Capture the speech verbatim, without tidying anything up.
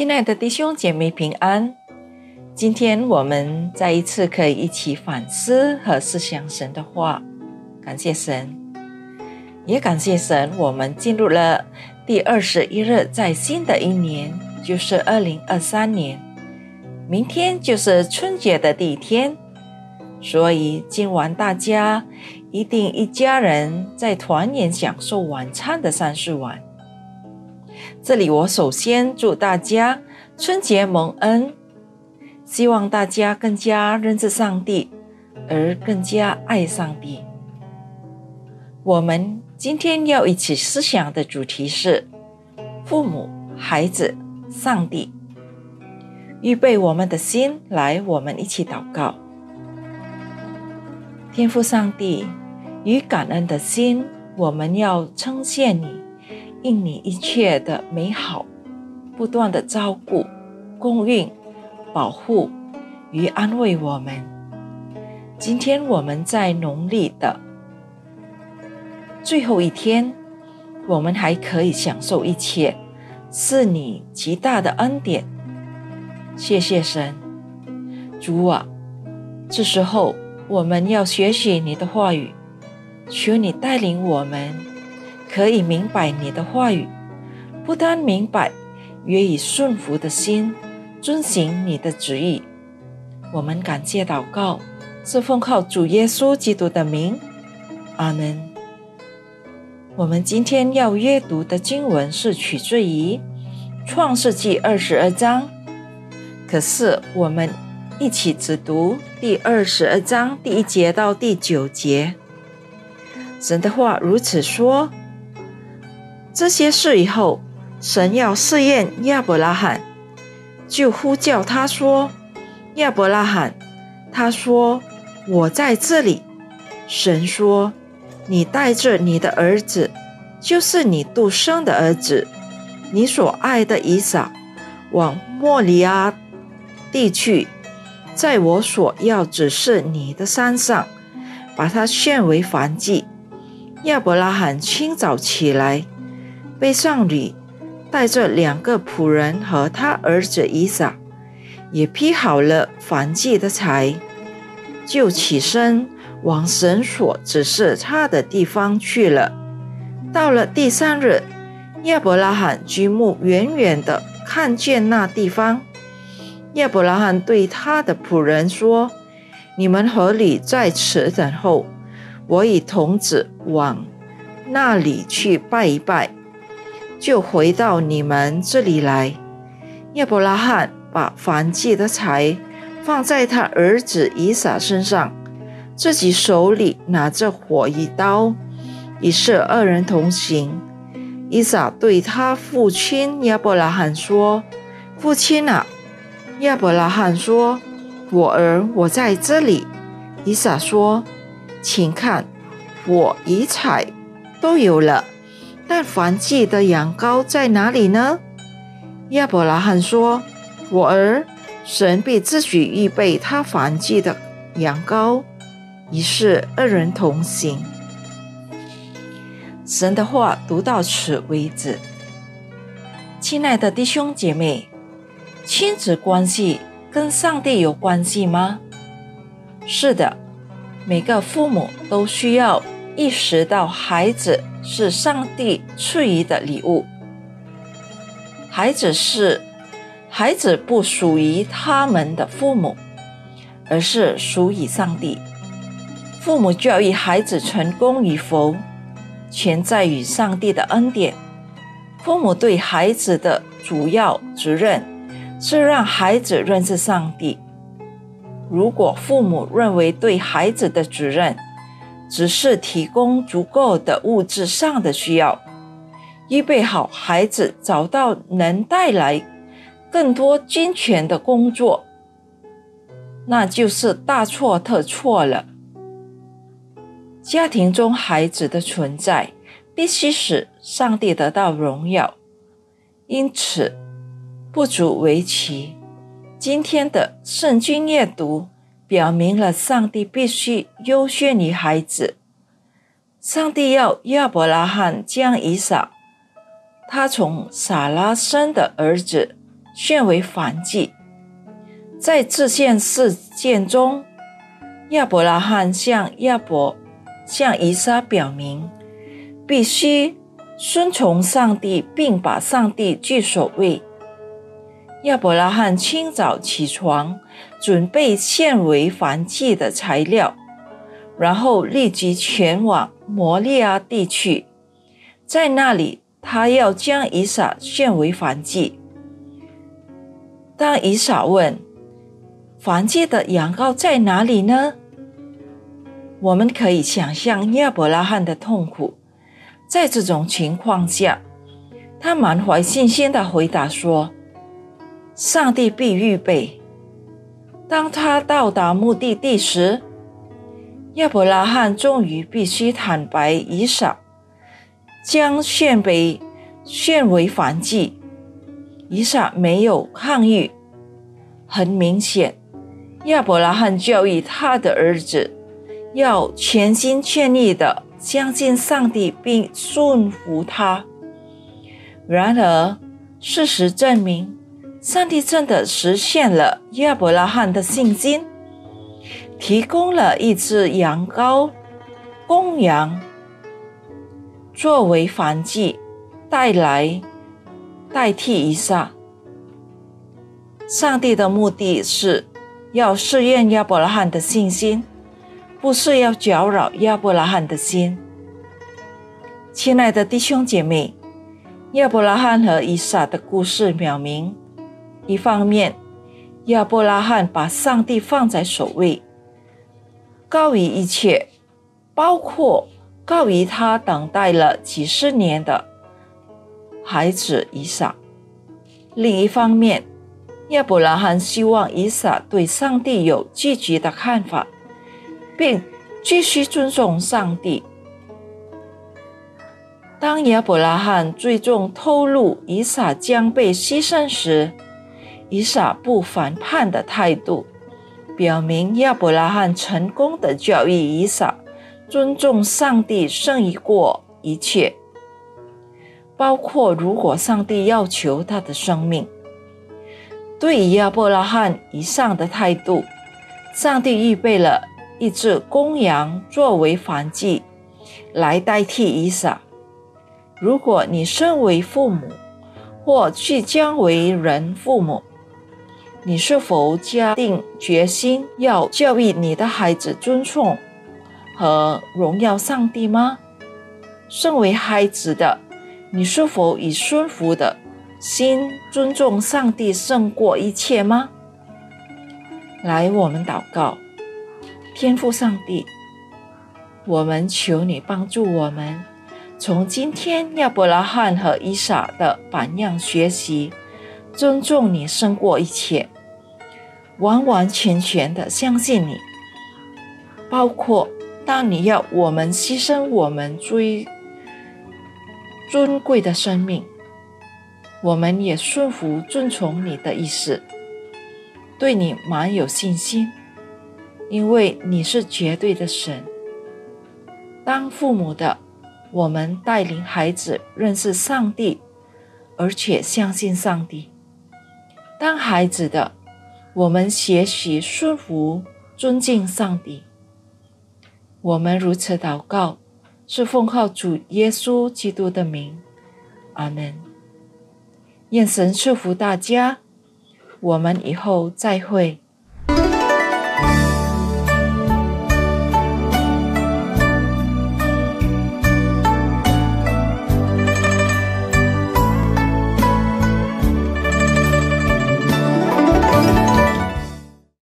亲爱的弟兄姐妹平安，今天我们再一次可以一起反思和思想神的话，感谢神，也感谢神，我们进入了第二十一日，在新的一年，就是二零二三年，明天就是春节的第一天，所以今晚大家一定一家人在团圆享受晚餐的三四晚。这里我首先祝大家春节蒙恩，希望大家更加认识上帝，而更加爱上帝。我们今天要一起思想的主题是父母、孩子、上帝。预备我们的心，来，我们一起祷告。天父上帝，与感恩的心，我们要称谢你，因你一切的美好，不断的照顾、供应、保护与安慰我们。今天我们在农历的最后一天，我们还可以享受一切，是你极大的恩典。谢谢神。主啊，这时候我们要学习你的话语，求你带领我们可以明白你的话语，不但明白，也以顺服的心遵行你的旨意。我们感谢祷告，是奉靠主耶稣基督的名，阿们。我们今天要阅读的经文是取自于创世纪二十二章，可是我们一起只读第二十二章第一节到第九节。神的话如此说：这些事以后，神要试验亚伯拉罕，就呼叫他说：亚伯拉罕。他说：我在这里。神说：你带着你的儿子，就是你独生的儿子，你所爱的以撒，往莫利亚地去，在我所要指示你的山上，把他献为燔祭。亚伯拉罕清早起来，背上驴，带着两个仆人和他儿子以撒，也劈好了燔祭的柴，就起身往神所指示他的地方去了。到了第三日，亚伯拉罕举目远远地看见那地方。亚伯拉罕对他的仆人说：你们和你在此等候，我以童子往那里去拜一拜，就回到你们这里来。亚伯拉罕把燔祭的柴放在他儿子以撒身上，自己手里拿着火一刀，于是二人同行。以撒对他父亲亚伯拉罕说：父亲啊！亚伯拉罕说：我儿，我在这里。以撒说：请看，火与柴都有了，但燔祭的羊羔在哪里呢？亚伯拉罕说：我儿，神必自己预备他燔祭的羊羔。于是二人同行。神的话读到此为止。亲爱的弟兄姐妹，亲子关系跟上帝有关系吗？是的，每个父母都需要意识到孩子是上帝赐予的礼物。孩子是孩子不属于他们的父母，而是属于上帝。父母教育孩子成功与否，全在于上帝的恩典。父母对孩子的主要责任是让孩子认识上帝。如果父母认为对孩子的责任只是提供足够的物质上的需要，预备好孩子找到能带来更多金钱的工作，那就是大错特错了。家庭中孩子的存在必须使上帝得到荣耀，因此不足为奇。今天的圣经阅读表明了上帝必须优先于孩子。上帝要亚伯拉罕将以撒，他从撒拉生的儿子献为燔祭。在这件事件中，亚伯拉罕向亚伯向以撒表明，必须顺从上帝，并把上帝居首位。亚伯拉罕清早起床，准备献为燔祭的材料，然后立即前往摩利亚地去，在那里他要将以撒献为燔祭。当以撒问燔祭的羊羔在哪里呢？我们可以想象亚伯拉罕的痛苦。在这种情况下，他满怀信心地回答说，上帝必预备。当他到达目的地时，亚伯拉罕终于必须坦白以撒将献为献为燔祭。以撒没有抗议。很明显，亚伯拉罕教育他的儿子要全心全意地相信上帝并顺服他。然而，事实证明，上帝真的实现了亚伯拉罕的信心，提供了一只羊羔公羊作为燔祭，带来代替以撒。上帝的目的是要试验亚伯拉罕的信心，不是要搅扰亚伯拉罕的心。亲爱的弟兄姐妹，亚伯拉罕和以撒的故事表明，一方面，亚伯拉罕把上帝放在首位，高于一切，包括高于他等待了几十年的孩子以撒。另一方面，亚伯拉罕希望以撒对上帝有积极的看法，并继续尊重上帝。当亚伯拉罕最终透露以撒将被牺牲时，以撒不反叛的态度，表明亚伯拉罕成功地教育以撒尊重上帝胜于过一切，包括如果上帝要求他的生命。对于亚伯拉罕以上的态度，上帝预备了一只公羊作为燔祭，来代替以撒。如果你身为父母，或即将为人父母，你是否下定决心要教育你的孩子尊重和荣耀上帝吗？身为孩子的你，是否以顺服的心尊重上帝胜过一切吗？来，我们祷告。天父上帝，我们求你帮助我们，从今天亚伯拉罕和以撒的榜样学习，尊重你胜过一切，完完全全的相信你，包括当你要我们牺牲我们最尊贵的生命，我们也顺服遵从你的意思，对你满有信心，因为你是绝对的神。当父母的，我们带领孩子认识上帝，而且相信上帝；当孩子的，我们学习顺服尊敬上帝。我们如此祷告，是奉靠主耶稣基督的名，阿们。愿神赐福大家，我们以后再会。